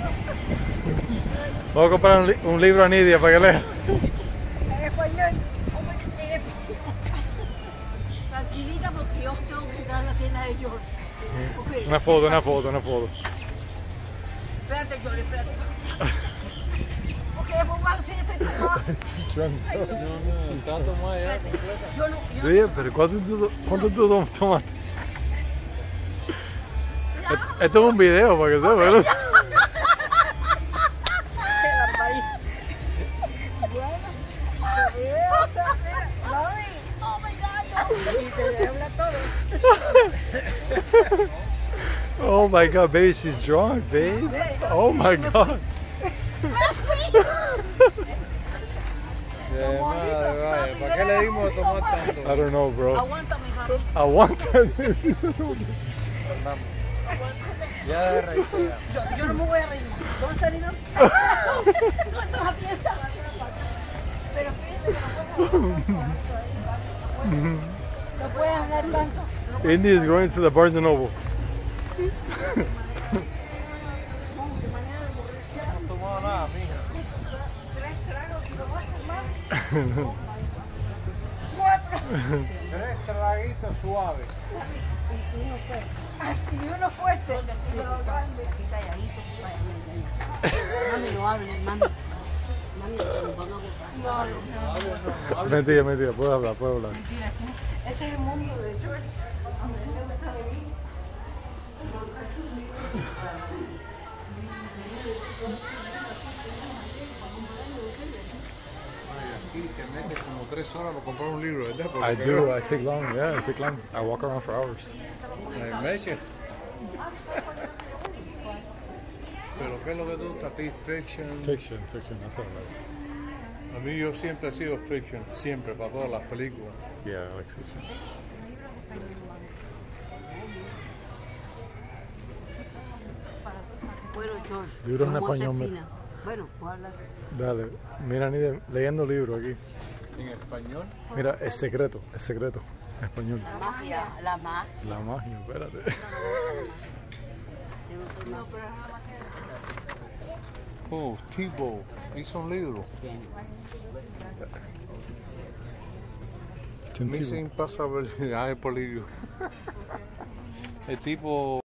Voy a comprar un libro a Nidia para que lea. En español. Tranquilita porque yo tengo que entrar a la tienda de George. Okay. Una foto, una foto, una foto. Espérate, George, espérate. Ok, después voy a decir este No, está tomada ya completa. Yo no. Sí, pero ¿cuánto tú tomaste? Esto es un video para que sepa, ¿verdad? Oh my God, no. Oh my God, baby, she's drunk, babe. Oh my God. Madre, vaya, ¿para qué le dimos a tomar tanto? I don't know, bro. Aguántame, mami. Aguanta. Ya de reitera. Yo no me voy a reír. ¿Dónde está Nino? ¿Dónde la fiesta? Pero fíjate no puedes hablar tanto. Indy is going to the Barnes & Noble. No he tomado nada, mija. 3 tragos y lo vas a tomar. 4. 3 traguitos suaves. Y uno fuerte. Mami, no hable, mami. Mami, nos van a botar. No. Mentira, puedo hablar. Mentira, este es el mundo de George. Donde él le gusta venir. Aquí te metes como 3 horas para comprar un libro, ¿verdad? I do, I take long, yeah, I take long. I walk around for hours. Meche. Pero ¿qué es lo que te gusta a ti? Fiction. Fiction, that's all right. A mí yo siempre he sido fiction, siempre, para todas las películas. Yeah, I like fiction. Bueno, George. Libros en ¿cómo español, asesina? Bueno, voy a hablar. Dale, mira, Nidia, leyendo libro aquí. En español. Mira, es secreto, en español. La magia, la magia. La magia, espérate. No, pero es la magia. Oh, Tibo, hizo un libro. Tintivo. Missing Passabilidad por libro. El tipo